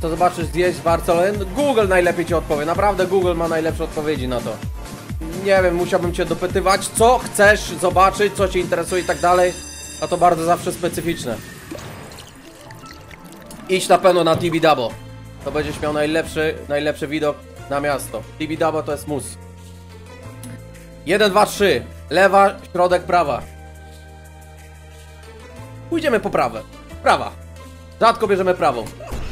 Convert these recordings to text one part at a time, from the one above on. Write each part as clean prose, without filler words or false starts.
to zobaczysz zjeść w Barcelonie? Google najlepiej ci odpowie, naprawdę Google ma najlepsze odpowiedzi na to. Nie wiem, musiałbym cię dopytywać, co chcesz zobaczyć, co cię interesuje i tak dalej. A to bardzo zawsze specyficzne. Idź na pewno na Tibidabo. To będziesz miał najlepszy widok na miasto. Tibidabo to jest mus. 1, 2, 3. Lewa, środek, prawa. Pójdziemy po prawe. Prawa. Rzadko bierzemy prawą.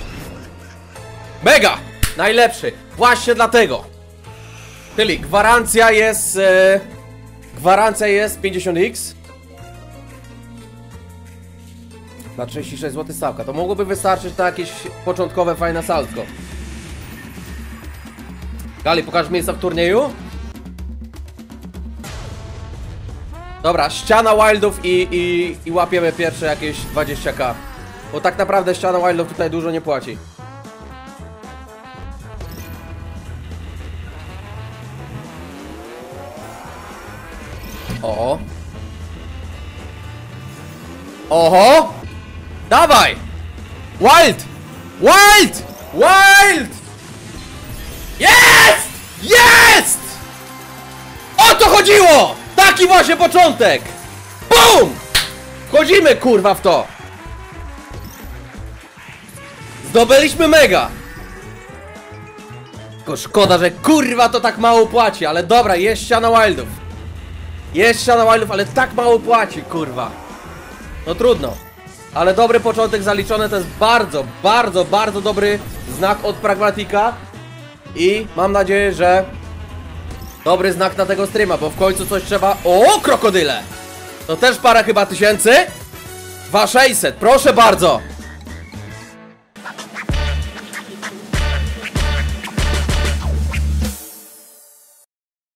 Mega! Najlepszy. Właśnie dlatego. Czyli gwarancja jest... gwarancja jest 50x. Na 36 zł stawka. To mogłoby wystarczyć na jakieś początkowe fajne salsko. Gali, pokaż miejsca w turnieju? Dobra, ściana wildów i łapiemy pierwsze jakieś 20k. Bo tak naprawdę ściana wildów tutaj dużo nie płaci. Oho. Oho! Dawaj! Wild! Wild! Wild! Jest! Jest! O to chodziło! Taki właśnie początek! BUM! Wchodzimy kurwa w to! Zdobyliśmy mega! Tylko szkoda, że kurwa to tak mało płaci, ale dobra, jest ściana wildów. Jest ściana wildów, ale tak mało płaci, kurwa. No trudno. Ale dobry początek zaliczony, to jest bardzo, bardzo, bardzo dobry znak od Pragmatika. I mam nadzieję, że dobry znak na tego streama, bo w końcu coś trzeba... O, krokodyle! To też parę chyba tysięcy? 2600, proszę bardzo!